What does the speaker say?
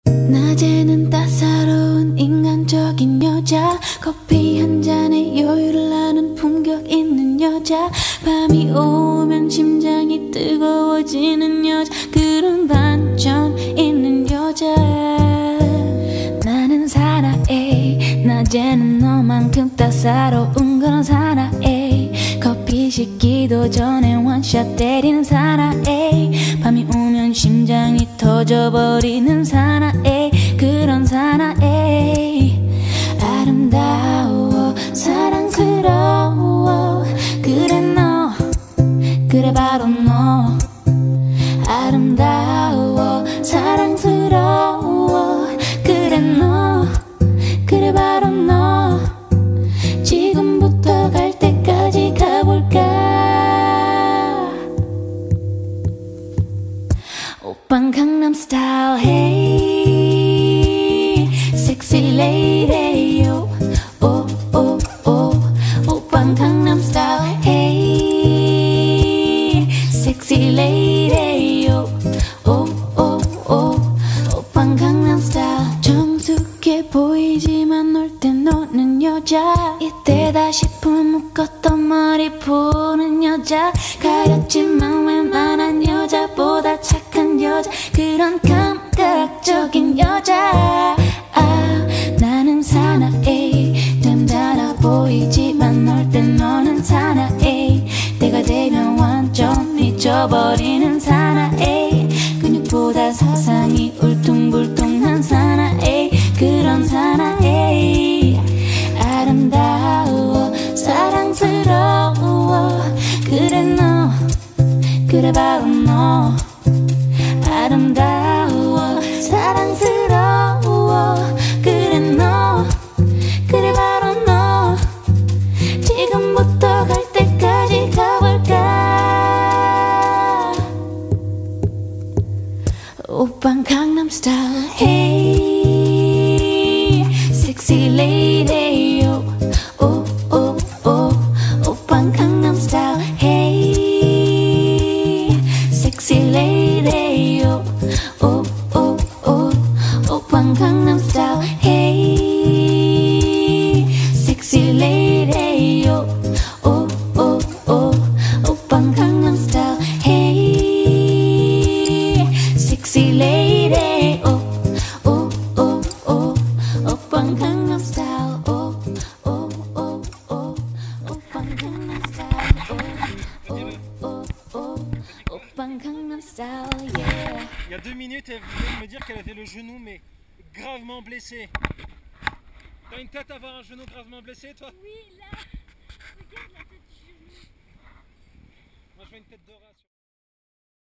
낮에는 따사로운 인간적인 여자, 커피 한 잔에 여유를 아는 품격 있는 여자, 밤이 오면 심장이 뜨거워지는 여자, 그런 반전 있는 여자. 나는 사나이, 낮에는 너만큼 따사로운 그런 사나이, 커피 식기도 전에 원샷 때리는 사나이, 밤이 오면 심장이 터져버리는 사나이, 그런 사나이. 아름다워 사랑스러워 그래 너, 그래 바로 너. 아름다워 사랑스러워 그래 너, 그래 바로 너. 지금부터 갈 때까지 가볼까. 오빤 강남 스타일 hey sexy lady yo. 오 오 오 오빤 강남 스타일 hey sexy lady yo. 오 오 오 오빤 강남 스타일. 정숙해 보이지만 놀 때 노는 여자, 이때다 싶으면 묶었던 머리 푸는 여자, 가렸지만 웬만한 여자보다 착한 여자, 그런 감각적인 여자. 아, 나는 사나이, 든든해 보이지만 놀 때 너는 사나이, 때가 되면 완전 미쳐버리는 사나이, 근육보다 사상이 울퉁불퉁한 사나이, 그런 사나이. 아름다워 사랑스러워 그래 너, 그래 바로 너. 아름다워 사랑스러워 그래 너, 그래 바로 너. 지금부터 갈 때까지 가볼까. 오빤 강남 스타일 hey sexy lady yo. 오 오 오 오빤 강남 스타일 hey sexy lady yo. 오 오 오 오빤 강남 스타일 hey sexy lady yo. 오 오 오 오빤 강남 스타일 hey sexy lady. 오 오 오 오 오빤 강남 스타일. 오 오 오 오 오빤 강남 스타일. 오 오 오 오빤 강남 스타일. Yeah. Il y a 2 minutes, elle venait de me dire qu'elle avait le genou mais gravement blessé. T'as une tête à avoir un genou gravement blessé, toi? Oui, là. Regarde la tête du genou. Moi je vois une tête d'Horace.